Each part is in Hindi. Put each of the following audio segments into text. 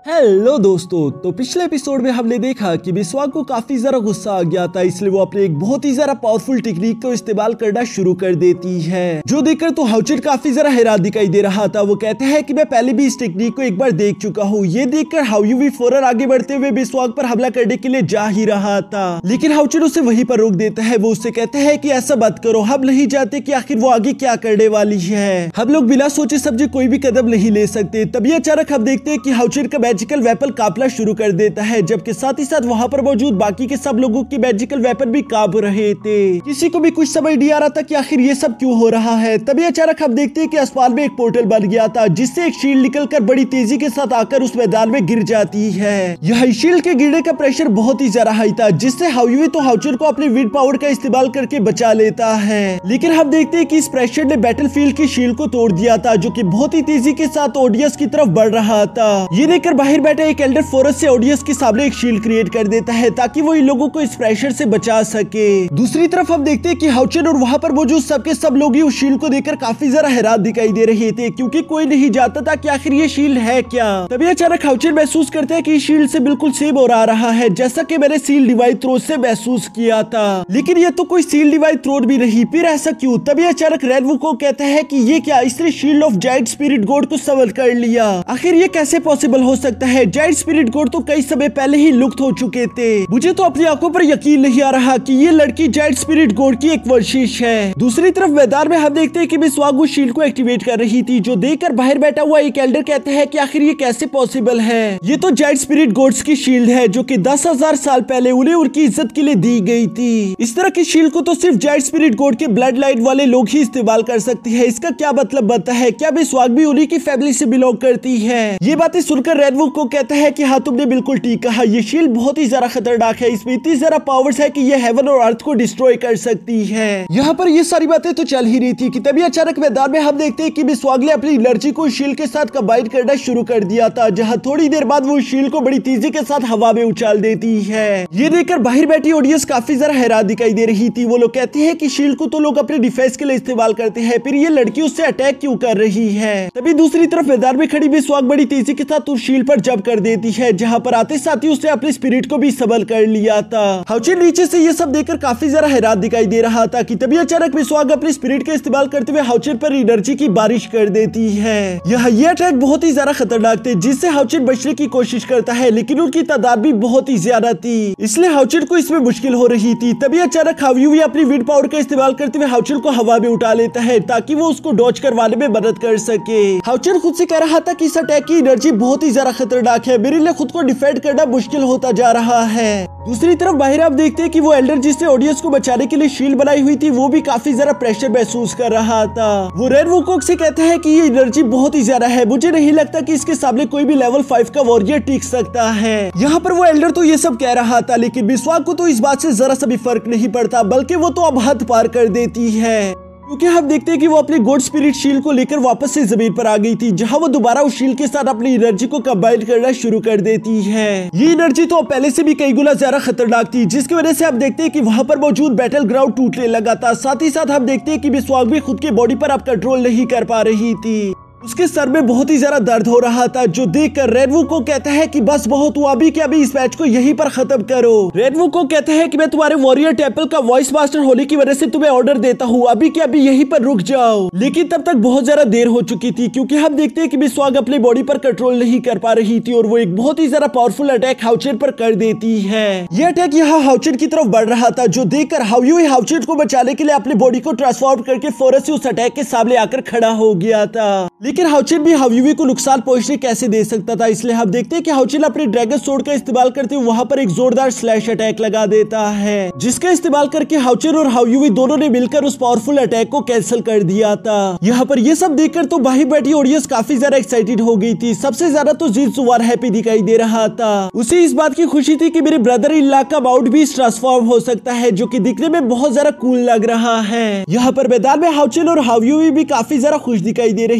हेलो दोस्तों, तो पिछले एपिसोड में हमने देखा कि बिस्वा को काफी जरा गुस्सा आ गया था, इसलिए वो अपने एक बहुत ही जरा पावरफुल टेक्निक को इस्तेमाल करना शुरू कर देती है, जो देखकर तो हाउचिन काफी जरा हैरान दिखाई दे रहा था। वो कहते हैं कि मैं पहले भी इस टेक्निक को एक बार देख चुका हूँ। ये देखकर हाउयू फौरन आगे बढ़ते हुए बिस्वा पर हमला करने के लिए जा ही रहा था, लेकिन हाउचिन उसे वहीं पर रोक देता है। वो उससे कहते हैं कि ऐसा मत करो, हम नहीं जानते कि आखिर वो आगे क्या करने वाली है, हम लोग बिना सोचे समझे कोई भी कदम नहीं ले सकते। तभी अचानक हम देखते हैं कि हाउचिन का मैजिकल वेपन कांपना शुरू कर देता है, जबकि साथ ही साथ वहां पर मौजूद बाकी के सब लोगों के मैजिकल वेपन भी कांप रहे थे। किसी को भी कुछ समझ नहीं आ रहा था कि आखिर ये सब क्यों हो रहा है। तभी अचानक हम देखते हैं कि आसमान में एक पोर्टल बन गया था, जिससे एक शील्ड निकलकर बड़ी तेजी के साथ आकर उस मैदान में गिर जाती है। यह शील्ड के गिरने का प्रेशर बहुत ही ज्यादा हाई था, जिससे हाउयू तो हाउचिन को अपने विंड पावर का इस्तेमाल करके बचा लेता है। लेकिन हम देखते हैं कि इस प्रेशर ने बैटलफील्ड की शील्ड को तोड़ दिया था, जो कि बहुत ही तेजी के साथ ऑडियंस की तरफ बढ़ रहा था। ये देखकर बाहर बैठे एक एल्डर फोरस से ऑडियंस के सामने एक शील्ड क्रिएट कर देता है, ताकि वो इन लोगों को इस प्रेशर से बचा सके। दूसरी तरफ हम देखते हैं कि हाउचिन और वहां पर मौजूद सबके सब लोग ही उस शील्ड को देखकर काफी जरा हैरान दिखाई दे रहे थे, क्योंकि कोई नहीं जानता था कि आखिर ये शील्ड है क्या। तभी अचानक हाउचिन महसूस करते हैं कि इस शील्ड से बिल्कुल सेम हो रहा है, जैसा कि मैंने सील डिवाइन थ्रोन से महसूस किया था। लेकिन ये तो कोई सील डिवाइन थ्रोन भी नहीं, फिर ऐसा क्यों? तभी अचानक रेनवू को कहता है कि ये क्या, इसने shield of giant spirit god को संभल कर लिया। आखिर ये कैसे पॉसिबल हो सकता है? जायंट स्पिरिट गॉड तो कई समय पहले ही लुप्त हो चुके थे। मुझे तो अपनी आंखों पर यकीन नहीं आ रहा कि ये लड़की जायंट स्पिरिट गॉड की एक वंशिश है। दूसरी तरफ मैदान में हम देखते हैं कि मिस वांग शील्ड को एक्टिवेट कर रही थी, जो देखकर बाहर बैठा हुआ एक एल्डर कहते हैं कि आखिर ये कैसे पॉसिबल है। ये तो जायंट स्पिरिट गॉड्स की शील्ड है, जो कि 10,000 साल पहले उन्हें उनकी इज्जत के लिए दी गई थी। इस तरह की शील्ड को तो सिर्फ जायंट स्पिरिट गॉड के ब्लड लाइन वाले लोग ही इस्तेमाल कर सकते हैं। इसका क्या मतलब बनता है? क्या मिस वांग भी उन्हीं की फैमिली से बिलोंग करती है? ये बातें सुनकर रेनवू को कहता है कि हाँ, तुमने बिल्कुल ठीक कहा, ये शील्ड बहुत ही ज्यादा खतरनाक है। इसमें इतनी ज्यादा पावर्स है कि ये हेवन और अर्थ को डिस्ट्रॉय कर सकती है। यहाँ पर ये सारी बातें तो चल ही रही थी कि तभी अचानक मैदान में हम देखते हैं कि मिस वांग ने अपनी एनर्जी को शील्ड के साथ कंबाइन करना शुरू कर दिया था, जहाँ थोड़ी देर बाद वो शील्ड को बड़ी तेजी के साथ हवा में उछाल देती है। ये देखकर बाहर बैठी ऑडियंस काफी ज्यादा हैरान दिखाई दे रही थी। वो लोग कहते हैं कि शील्ड को तो लोग अपने डिफेंस के लिए इस्तेमाल करते हैं, फिर ये लड़की उससे अटैक क्यों कर रही है? तभी दूसरी तरफ मैदान में खड़ी मिस वांग बड़ी तेजी के साथ उस शील्ड पर जंप कर देती है, जहाँ पर आते साथ ही उसने अपने स्पिरिट को भी संभल कर लिया था। हाउचिन नीचे से ये सब देखकर काफी ज्यादा हैरान दिखाई दे रहा था कि तभी अचानक मिस वांग अपने स्पिरिट का इस्तेमाल करते हुए हाउचिन पर एनर्जी की बारिश कर देती है। ये अटैक बहुत ही ज्यादा खतरनाक थे, जिससे हाउचिन बचने की कोशिश करता है, लेकिन उनकी तादाद भी बहुत ही ज्यादा थी, इसलिए हाउचिन को इसमें मुश्किल हो रही थी। तभी अचानक हाउयू अपनी विंड पावर का इस्तेमाल करते हुए हाउचिन को हवा में उठा लेता है, ताकि वो उसको डॉज करवाने में मदद कर सके। हाउचिन खुद से कह रहा था कि इस अटैक की एनर्जी बहुत ही ज्यादा खतरनाक है, मेरे लिए खुद को डिफेंड करना मुश्किल होता जा रहा है। दूसरी तरफ बाहर आप देखते हैं कि वो एल्डर जिसने ऑडियंस को बचाने के लिए शील्ड बनाई हुई थी, वो भी काफी ज्यादा प्रेशर महसूस कर रहा था। वो रेनवू कोक से कहता है कि ये एनर्जी बहुत ही ज्यादा है, मुझे नहीं लगता कि इसके सामने कोई भी लेवल 5 का वॉरियर टिक सकता है। यहाँ पर वो एल्डर तो ये सब कह रहा था, लेकिन मिस वांग को तो इस बात से जरा सा भी फर्क नहीं पड़ता, बल्कि वो तो अब हद पार कर देती है, क्योंकि हम देखते हैं कि वो अपने गॉड स्पिरिट शील्ड को लेकर वापस से जमीन पर आ गई थी, जहां वो दोबारा उस शील्ड के साथ अपनी एनर्जी को कंबाइन करना शुरू कर देती है। ये एनर्जी तो पहले से भी कई गुना ज्यादा खतरनाक थी, जिसकी वजह से हम देखते हैं कि वहां पर मौजूद बैटल ग्राउंड टूटने लगा था। साथ ही साथ हम देखते हैं कि मिस वांग भी खुद के बॉडी पर अब कंट्रोल नहीं कर पा रही थी, उसके सर में बहुत ही ज्यादा दर्द हो रहा था, जो देखकर रेनवू को कहता है कि बस बहुत हुआ, अभी के अभी इस मैच को यहीं पर खत्म करो। रेनवू को कहता है कि मैं तुम्हारे वॉरियर टेंपल का वॉइस मास्टर होने की वजह से तुम्हें ऑर्डर देता हूँ, अभी के अभी यहीं पर रुक जाओ। लेकिन तब तक बहुत ज्यादा देर हो चुकी थी, क्योंकि हम देखते हैं कि मिस वांग अपनी बॉडी पर कंट्रोल नहीं कर पा रही थी, और वो एक बहुत ही ज्यादा पावरफुल अटैक हाउचिन पर कर देती है। यह अटैक यहाँ हाउचिन की तरफ बढ़ रहा था, जो देखकर हाउयू हाउचिन को बचाने के लिए अपनी बॉडी को ट्रांसफॉर्म करके फौरन से उस अटैक के सामने आकर खड़ा हो गया था। लेकिन हाउचिन भी हाउयू को नुकसान पहुंचने कैसे दे सकता था, इसलिए हम देखते हैं कि हाउचिन अपने ड्रैगन सोर्ड का इस्तेमाल करते हुए वहां पर एक जोरदार स्लैश अटैक लगा देता है, जिसका इस्तेमाल करके हाउचिन और हाउयू दोनों ने मिलकर उस पावरफुल अटैक को कैंसिल कर दिया था। यहाँ पर ये सब देखकर तो बाहर बैठी ऑडियंस काफी ज्यादा एक्साइटेड हो गई थी। सबसे ज्यादा तो जिनसुआर हैप्पी दिखाई दे रहा था, उसे इस बात की खुशी थी कि मेरे ब्रदर इन लॉ का माउंट भी ट्रांसफॉर्म हो सकता है, जो कि दिखने में बहुत ज्यादा कूल लग रहा है। यहाँ पर मैदान में हाउचिन और हाउयू भी काफी ज्यादा खुश दिखाई दे रहे थे,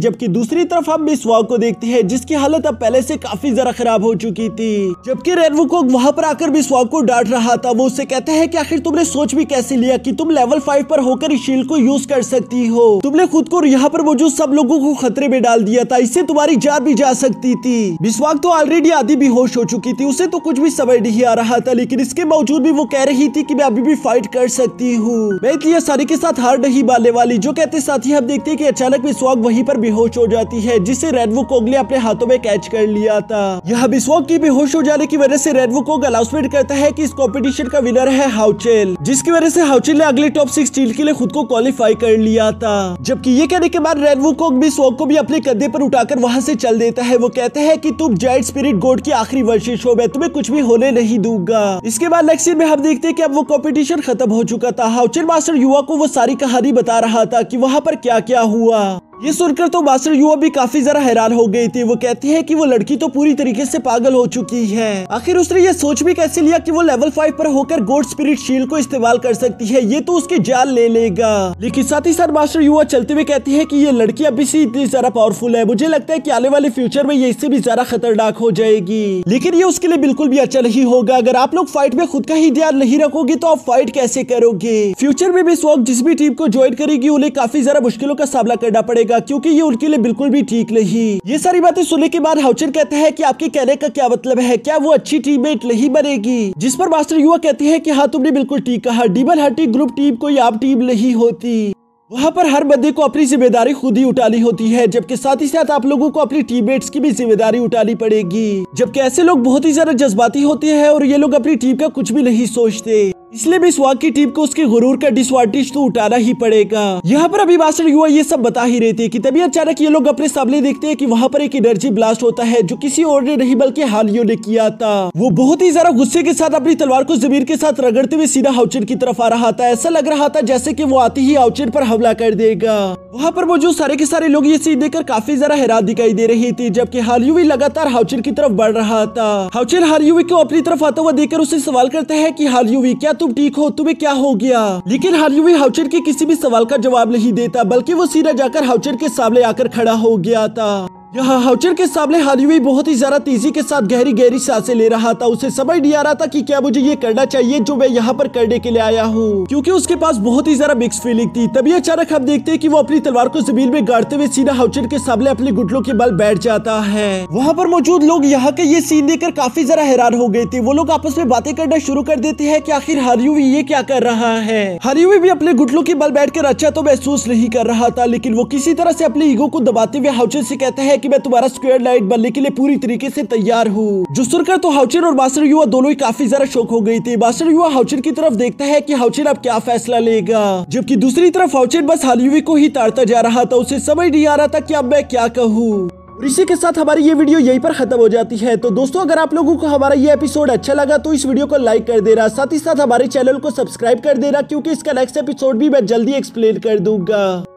जबकि दूसरी तरफ हम बिस्वाक को देखते हैं जिसकी हालत अब पहले से काफी ज्यादा खराब हो चुकी थी। जबकि रेनवुकोंग वहाँ पर आकर बिस्वाक को डांट रहा था। वो उससे कहता है कि आखिर तुमने सोच भी कैसे लिया कि तुम लेवल 5 पर होकर इस शील्ड को यूज कर सकती हो। तुमने खुद को यहाँ पर मौजूद सब लोगों को खतरे में डाल दिया था, इससे तुम्हारी जान भी जा सकती थी। बिस्वाक तो ऑलरेडी आधी बेहोश हो चुकी थी, उसे तो कुछ भी समझ नहीं आ रहा था, लेकिन इसके बावजूद भी वो कह रही थी कि मैं अभी भी फाइट कर सकती हूँ, मैं इतनी आसानी के साथ हार नहीं मानने वाली। जो कहते साथ ही हम देखते हैं कि अचानक बिस्वाक वहीं पर बेहोश हो जाती है, जिसे रेनवुकोंग ने अपने हाथों में कैच कर लिया था। यह बिस्वाक की बेहोश हो जाने की वजह से रेनवुकोंग अनाउंसमेंट करता है कि इस कॉम्पिटिशन का विनर है हाउचेल, जिसकी वजह से हाउचेल ने अगले टॉप 6 टीम के लिए खुद को क्वालिफाई कर लिया था। जबकि ये कहने के बाद रेनवुकोंग बिस्वाक को भी अपने कंधे पर उठाकर वहां से चल देता है। वो कहते हैं कि तुम जायंट स्पिरिट गॉड की आखिरी वर्शिश हो, मैं तुम्हें कुछ भी होने नहीं दूंगा। इसके बाद नेक्स्ट सीन में हम देखते हैं कि अब वो कॉम्पिटिशन खत्म हो चुका था। हाउचेल मास्टर युवा को वो सारी कहानी बता रहा था कि वहाँ पर क्या क्या हुआ। ये सुनकर तो मास्टर युवा भी काफी जरा हैरान हो गई थी। वो कहती है कि वो लड़की तो पूरी तरीके से पागल हो चुकी है, आखिर उसने ये सोच भी कैसे लिया कि वो लेवल 5 पर होकर गॉड स्पिरिट शील्ड को इस्तेमाल कर सकती है, ये तो उसकी जान ले लेगा। लेकिन साथ ही साथ मास्टर युवा चलते हुए कहती है कि ये लड़की अभी से इतनी ज्यादा पावरफुल है, मुझे लगता है कि आने वाले फ्यूचर में ये इससे भी ज्यादा खतरनाक हो जाएगी। लेकिन ये उसके लिए बिल्कुल भी अच्छा नहीं होगा। अगर आप लोग फाइट में खुद का ही ध्यान नहीं रखोगे तो आप फाइट कैसे करोगे। फ्यूचर में बिस्वाक जिस भी टीम को ज्वाइन करेगी उन्हें काफी ज्यादा मुश्किलों का सामना करना पड़ेगा, क्योंकि ये उनके लिए बिल्कुल भी ठीक नहीं। ये सारी बातें सुनने के बाद हाउचेल कहता है कि आपके कहने का क्या मतलब है, क्या वो अच्छी टीममेट नहीं बनेगी। जिस पर मास्टर युवा कहती है कि हाँ तुमने बिल्कुल ठीक कहा, डीमन हंटिंग ग्रुप टीम कोई आम टीम नहीं होती, वहाँ पर हर बंदे को अपनी जिम्मेदारी खुद ही उठानी होती है, जबकि साथ ही साथ आप लोगों को अपनी टीममेट्स की भी जिम्मेदारी उठानी पड़ेगी। जबकि ऐसे लोग बहुत ही ज्यादा जज्बाती होते हैं और ये लोग अपनी टीम का कुछ भी नहीं सोचते, इसलिए बिस्वाक की टीम को उसके गुरूर का डिसएडवांटेज तो उठाना ही पड़ेगा। यहाँ पर अभी मास्टर युवा ये सब बता ही रहे थे कि तभी अचानक ये लोग अपने सामने देखते हैं कि वहाँ पर एक एनर्जी ब्लास्ट होता है, जो किसी और ने नहीं बल्कि हालियो ने किया था। वो बहुत ही ज्यादा गुस्से के साथ अपनी तलवार को जमीन के साथ रगड़ते हुए सीधा हाउचेन की तरफ आ रहा था। ऐसा लग रहा था जैसे कि वो आते ही हाउचेन पर हमला कर देगा। वहाँ पर मौजूद सारे के सारे लोग ये सीन देखकर काफी ज्यादा हैरान दिखाई दे रही थी, जबकि हालियो भी लगातार हाउचेन की तरफ बढ़ रहा था। हाउचेन हालियो को अपनी तरफ आता हुआ देखकर उससे सवाल करता है कि हालियो क्या तुम ठीक हो, तुम्हें क्या हो गया। लेकिन हालियो हाउचेन के किसी भी सवाल का जवाब नहीं देता, बल्कि वो सीधा जाकर हाउचेन के सामने आकर खड़ा हो गया था। यहाँ हाउचेन के सामने हालियो बहुत ही ज्यादा तेजी के साथ गहरी गहरी सांसें ले रहा था। उसे समझ नहीं आ रहा था कि क्या मुझे ये करना चाहिए जो मैं यहाँ पर करने के लिए आया हूँ, क्योंकि उसके पास बहुत ही ज्यादा मिक्स फीलिंग थी। तभी अचानक हम देखते हैं कि वो अपनी तलवार को जमीन में गाड़ते हुए सीधा हाउचेन के सामने अपने घुटनों के बल बैठ जाता है। वहाँ पर मौजूद लोग यहाँ के ये सीन देखकर काफी ज्यादा हैरान हो गए थे। वो लोग आपस में बातें करना शुरू कर देते हैं कि आखिर हालियो ये क्या कर रहा है। हालियो भी अपने घुटनों के बल बैठकर अच्छा तो महसूस नहीं कर रहा था, लेकिन वो किसी तरह से अपने ईगो को दबाते हुए हाउचेन से कहता है कि मैं तुम्हारा स्क्वायर नाइट बनने के लिए पूरी तरीके से तैयार हूँ। जो सुनकर तो हाउचेन और मास्टर युवा दोनों ही काफी ज्यादा शॉक हो गई थी। मास्टर युवा हाउचेन की तरफ देखता है कि हाउचेन अब क्या फैसला लेगा, जबकि दूसरी तरफ हाउचेन बस हालियो को ही ताड़ता जा रहा था। उसे समझ नहीं आ रहा था कि अब मैं क्या कहूँ। और इसी के साथ हमारी ये वीडियो यहीं पर खत्म हो जाती है। तो दोस्तों अगर आप लोगों को हमारा ये एपिसोड अच्छा लगा तो इस वीडियो को लाइक कर देना, साथ ही साथ हमारे चैनल को सब्सक्राइब कर देना, क्योंकि इसका नेक्स्ट एपिसोड भी मैं जल्दी एक्सप्लेन कर दूंगा।